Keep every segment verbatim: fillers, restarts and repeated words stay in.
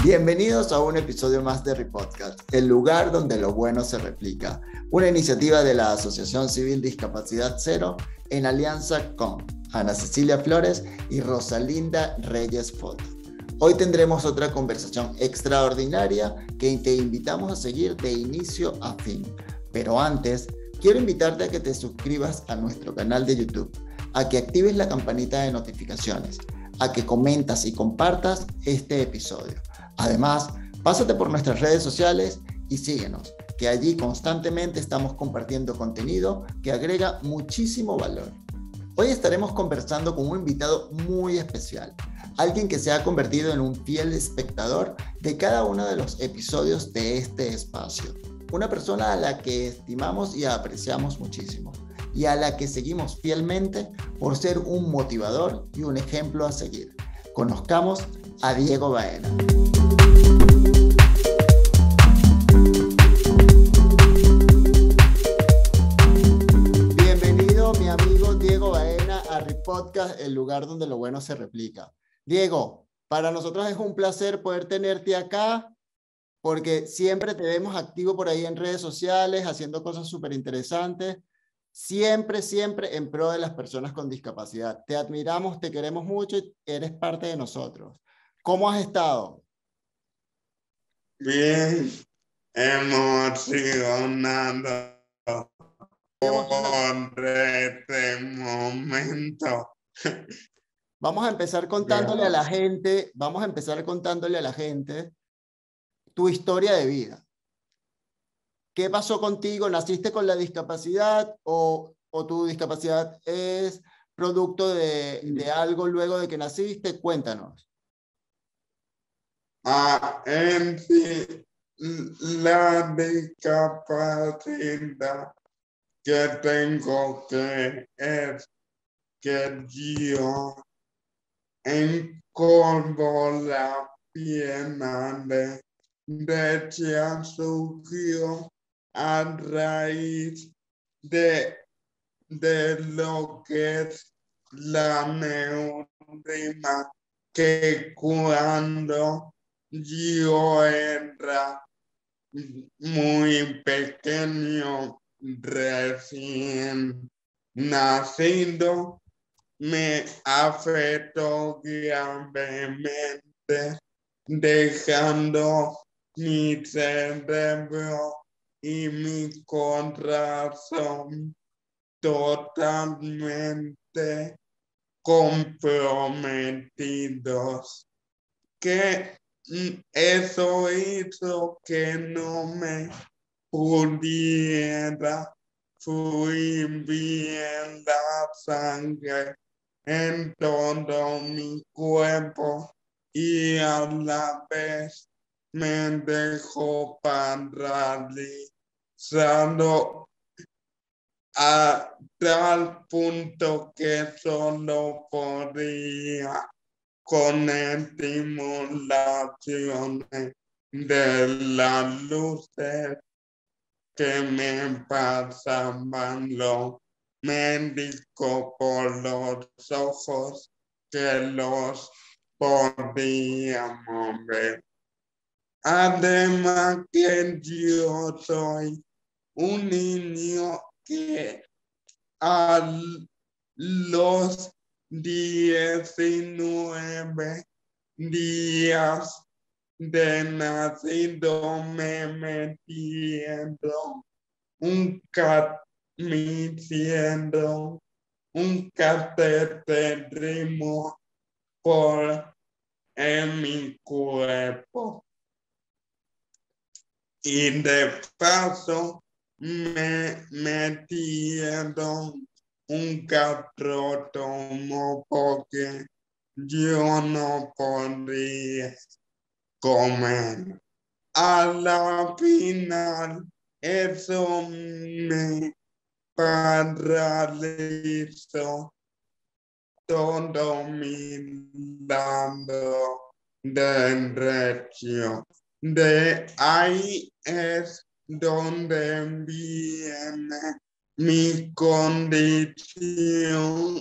Bienvenidos a un episodio más de Repodcast, el lugar donde lo bueno se replica. Una iniciativa de la Asociación Civil Discapacidad Cero en alianza con Ana Cecilia Flores y Rosalinda Reyes Foto. Hoy tendremos otra conversación extraordinaria que te invitamos a seguir de inicio a fin. Pero antes, quiero invitarte a que te suscribas a nuestro canal de YouTube, a que actives la campanita de notificaciones, a que comentas y compartas este episodio. Además, pásate por nuestras redes sociales y síguenos, que allí constantemente estamos compartiendo contenido que agrega muchísimo valor. Hoy estaremos conversando con un invitado muy especial, alguien que se ha convertido en un fiel espectador de cada uno de los episodios de este espacio. Una persona a la que estimamos y apreciamos muchísimo, y a la que seguimos fielmente por ser un motivador y un ejemplo a seguir. Conozcamos a Diego Baena. Bienvenido, mi amigo Diego Baena, a Repodcast, el lugar donde lo bueno se replica. Diego, para nosotros es un placer poder tenerte acá, porque siempre te vemos activo por ahí en redes sociales, haciendo cosas súper interesantes, siempre, siempre en pro de las personas con discapacidad. Te admiramos, te queremos mucho y eres parte de nosotros. ¿Cómo has estado? Bien, emocionado por este momento. Vamos a empezar contándole a la gente, vamos a empezar contándole a la gente tu historia de vida. ¿Qué pasó contigo? ¿Naciste con la discapacidad o, o tu discapacidad es producto de, de algo luego de que naciste? Cuéntanos. Ah, en sí, la discapacidad que tengo que es que yo encorvo la pierna de derecha, surgió a raíz de, de lo que es la neurina, que cuando yo era muy pequeño, recién nacido, me afectó gravemente, dejando mi cerebro y mi corazón totalmente comprometidos. Que eso hizo que no me pudiera fluir bien la sangre en todo mi cuerpo y a la vez me dejó paralizado a tal punto que solo podía con estimulaciones de las luces que me pasaban los médicos por los ojos, que los podíamos ver. Además que yo soy un niño que a los diecinueve días de nacido me metiendo un cat metiendo un cateterismo por en mi cuerpo. Y de paso me metieron un gastroctomo porque yo no podía comer. A la final, eso me paralizó todo mi lado derecho. De ahí es donde viene mi condición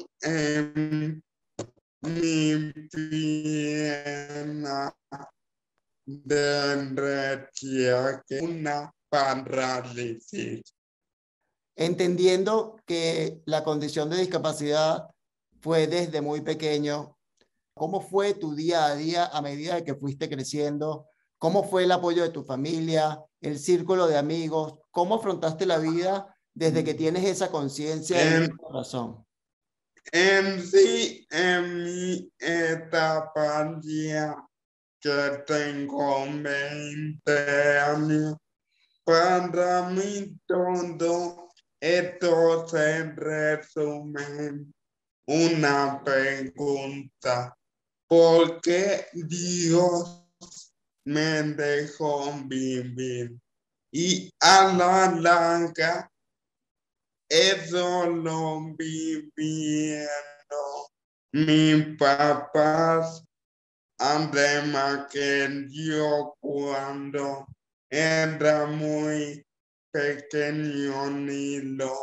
en mi pierna tendría que una parálisis. Entendiendo que la condición de discapacidad fue desde muy pequeño, ¿cómo fue tu día a día a medida de que fuiste creciendo? ¿Cómo fue el apoyo de tu familia, el círculo de amigos? ¿Cómo afrontaste la vida desde que tienes esa conciencia del En, corazón? en sí, en mi etapa ya que tengo veinte años, para mí todo esto se resume en una pregunta. ¿Por qué Dios me dejó vivir? Y a la larga, eso lo vivieron mis papás, además que yo cuando era muy pequeño ni lo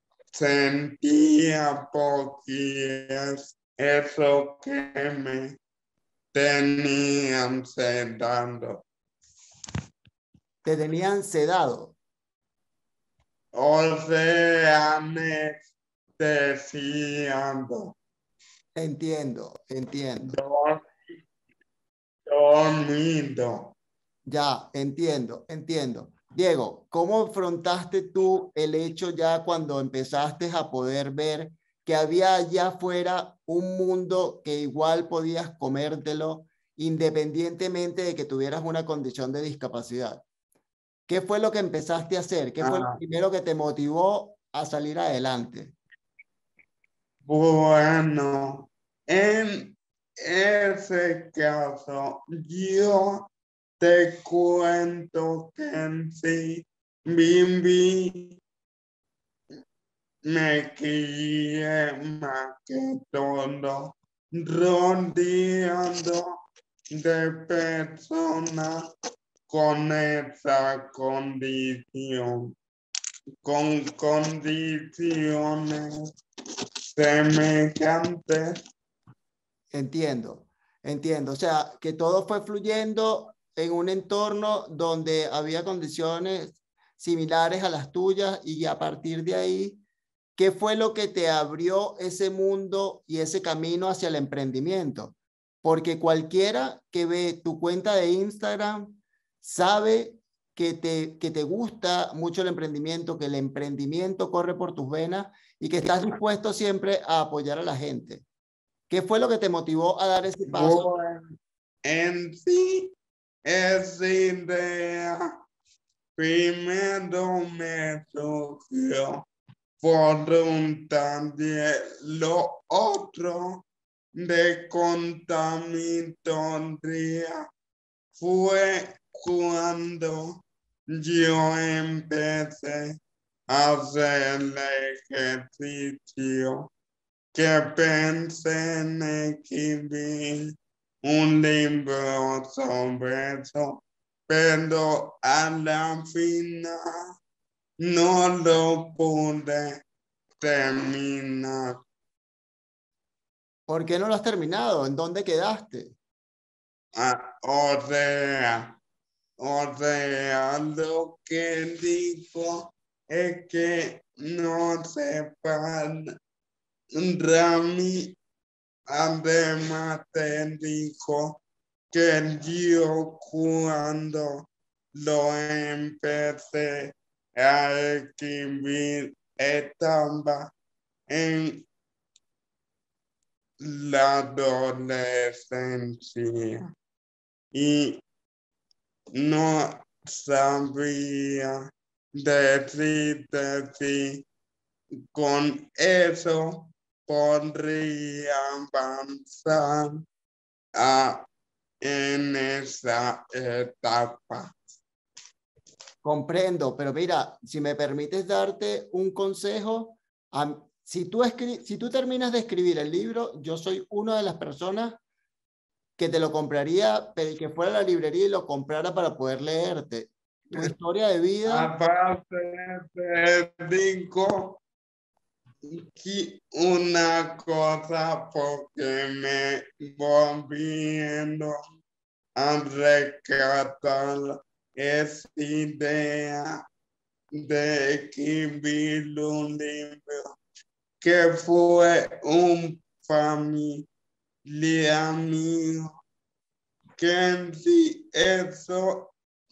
sentía porque es eso que me tenían sedando. Te tenían sedado. O sea, anestesiando. Entiendo, entiendo. Dor- Dormido. Ya, entiendo, entiendo. Diego, ¿cómo afrontaste tú el hecho ya cuando empezaste a poder ver que había allá afuera un mundo que igual podías comértelo independientemente de que tuvieras una condición de discapacidad? ¿Qué fue lo que empezaste a hacer? ¿Qué fue lo Ah, primero que te motivó a salir adelante? bueno, en ese caso, yo te cuento que en sí viví, me crié más que todo rodeando de personas con esa condición, con condiciones semejantes. Entiendo, entiendo. O sea, que todo fue fluyendo en un entorno donde había condiciones similares a las tuyas y a partir de ahí, ¿qué fue lo que te abrió ese mundo y ese camino hacia el emprendimiento? Porque cualquiera que ve tu cuenta de Instagram sabe que te, que te gusta mucho el emprendimiento, que el emprendimiento corre por tus venas y que estás dispuesto siempre a apoyar a la gente. ¿Qué fue lo que te motivó a dar ese paso? Bueno, en sí, esa idea primero me surgió por un taller, lo otro de contaminación fue cuando yo empecé a hacer el ejercicio que pensé en escribir un libro sobre eso, pero a la final no lo pude terminar. ¿Por qué no lo has terminado? ¿En dónde quedaste? Ah, o sea, o sea, lo que digo es que no se para. Rami además te dijo que yo cuando lo empecé a escribir estaba en la adolescencia y no sabía decirte si con eso podría avanzar a, en esa etapa. Comprendo, pero mira, si me permites darte un consejo, a, si, tú escri si tú terminas de escribir el libro, yo soy una de las personas que te lo compraría, pero que fuera a la librería y lo comprara para poder leerte. Tu historia de vida. Aparte te digo que una cosa porque me voy viendo a rescatar esa idea de equilibrio que fue un familiar mío, que en sí eso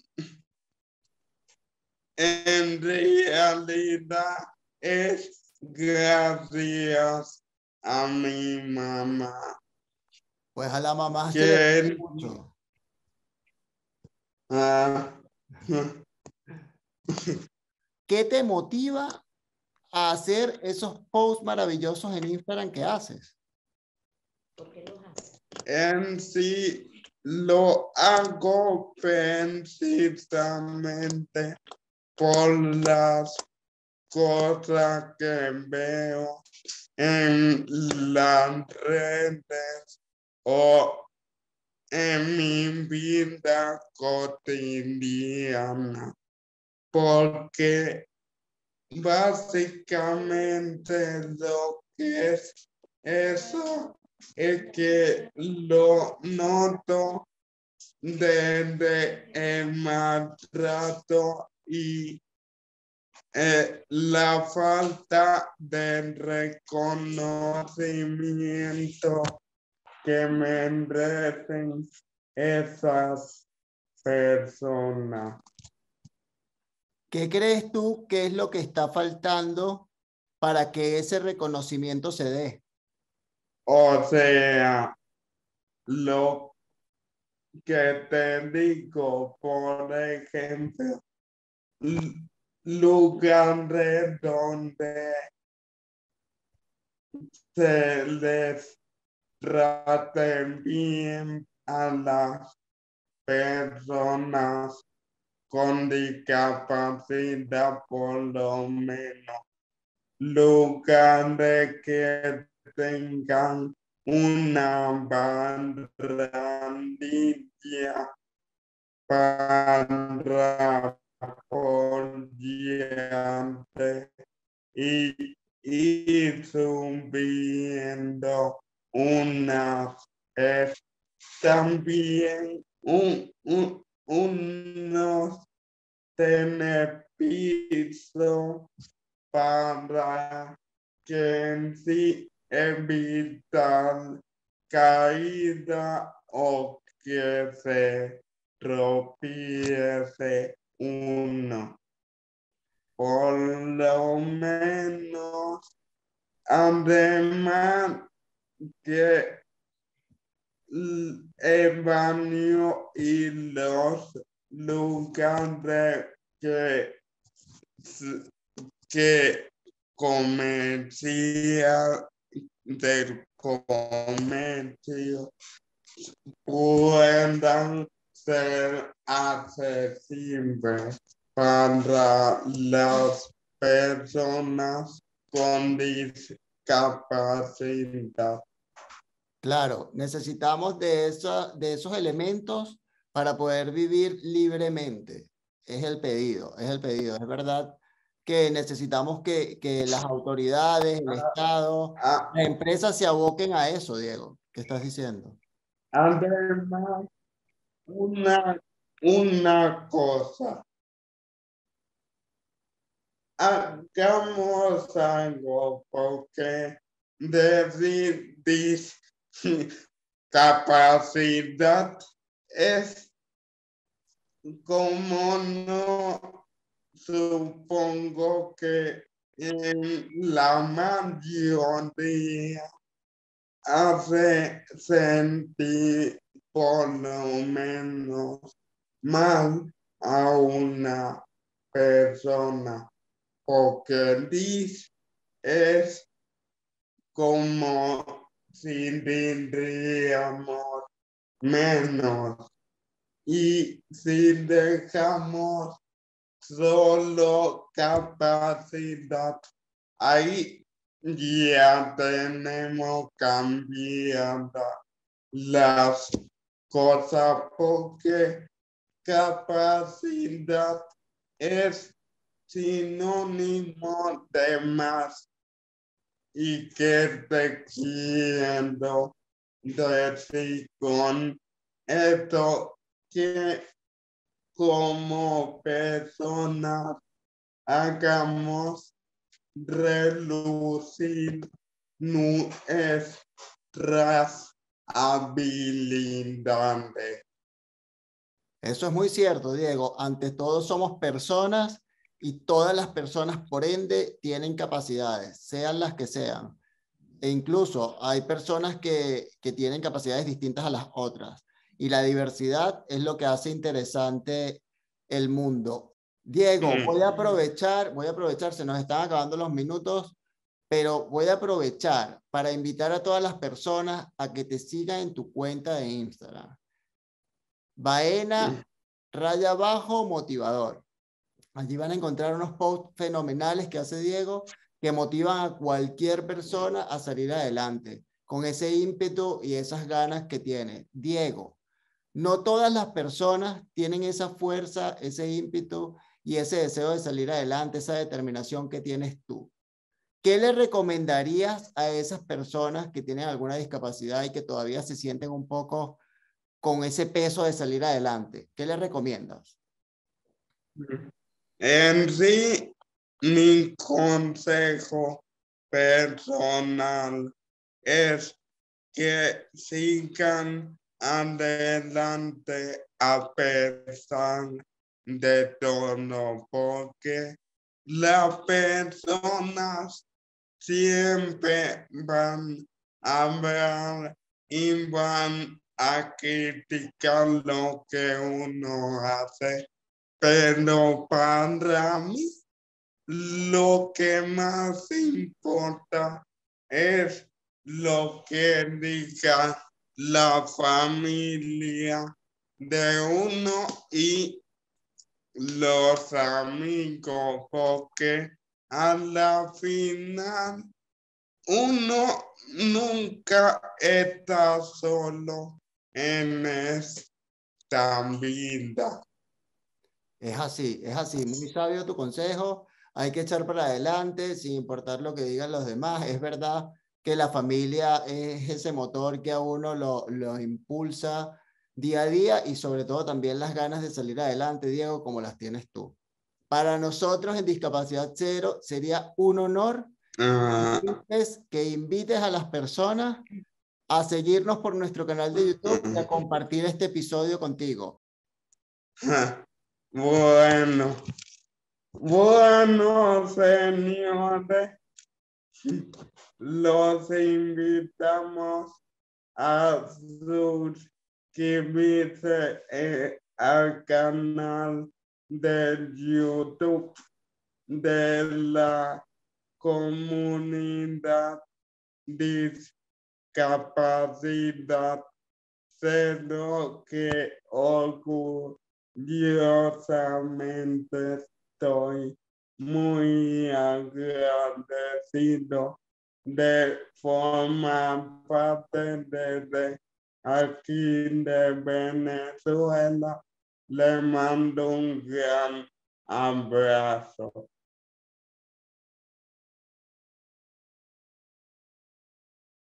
en realidad es gracias a mi mamá. Pues a la mamá se le Que debe mucho. ah, ¿Qué te motiva a hacer esos posts maravillosos en Instagram que haces? en sí lo hago precisamente por las cosas que veo en las redes o en mi vida cotidiana, porque básicamente lo que es eso es que lo noto desde el maltrato y eh, la falta de reconocimiento que merecen esas personas. ¿Qué crees tú que es lo que está faltando para que ese reconocimiento se dé? O sea, lo que te digo, por ejemplo, lugares donde se les trate bien a las personas con discapacidad, por lo menos lugares que tengan una bandera para apoyarte y ir subiendo unas eh, también un, un, unos beneficios para que en sí evitar caída o que se tropiece uno. Por lo menos, además que el baño y los lugares que, que comercial del comercio puedan ser accesibles para las personas con discapacidad. Claro, necesitamos de, esa, de esos elementos para poder vivir libremente. Es el pedido, es el pedido. Es verdad que necesitamos que, que las autoridades, el Estado, Ah, las empresas se aboquen a eso, Diego. ¿Qué estás diciendo? además, una, una cosa, hagamos algo porque decir discapacidad es como no supongo que en la mayoría hace sentir por lo menos mal a una persona, porque dice es como si tendríamos menos y si dejamos solo capacidad, ahí ya tenemos cambiadas las cosas porque capacidad es sinónimo de más y que te quiero decir con esto que como personas hagamos relucir nuestras habilidades. Eso es muy cierto, Diego. Ante todo somos personas y todas las personas, por ende, tienen capacidades, sean las que sean. E incluso hay personas que, que tienen capacidades distintas a las otras. Y la diversidad es lo que hace interesante el mundo. Diego, voy a aprovechar, voy a aprovechar, se nos están acabando los minutos, pero voy a aprovechar para invitar a todas las personas a que te sigan en tu cuenta de Instagram. Baena, raya abajo, motivador. Allí van a encontrar unos posts fenomenales que hace Diego que motivan a cualquier persona a salir adelante con ese ímpetu y esas ganas que tiene. Diego, no todas las personas tienen esa fuerza, ese ímpetu y ese deseo de salir adelante, esa determinación que tienes tú. ¿Qué le recomendarías a esas personas que tienen alguna discapacidad y que todavía se sienten un poco con ese peso de salir adelante? ¿Qué le recomiendas? En sí, mi consejo personal es que sigan adelante a pesar de todo, porque las personas siempre van a hablar y van a criticar lo que uno hace, pero para mí lo que más importa es lo que diga la familia de uno y los amigos, porque a la final uno nunca está solo en esta vida. Es así, es así. Muy sabio tu consejo. Hay que echar para adelante sin importar lo que digan los demás. Es verdad que la familia es ese motor que a uno lo, lo impulsa día a día y sobre todo también las ganas de salir adelante, Diego, como las tienes tú. Para nosotros en Discapacidad Cero sería un honor Ah, que invites, que invites a las personas a seguirnos por nuestro canal de YouTube y a compartir este episodio contigo. Bueno, bueno, señores, los invitamos a suscribirse eh, al canal de YouTube de la comunidad Discapacidad Cero, que orgullosamente estoy muy agradecido de formar parte desde aquí de Venezuela. Le mando un gran abrazo.